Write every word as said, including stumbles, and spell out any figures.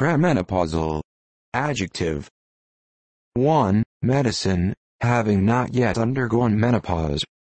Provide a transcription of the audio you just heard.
Premenopausal. Adjective. one. Medicine, having not yet undergone menopause.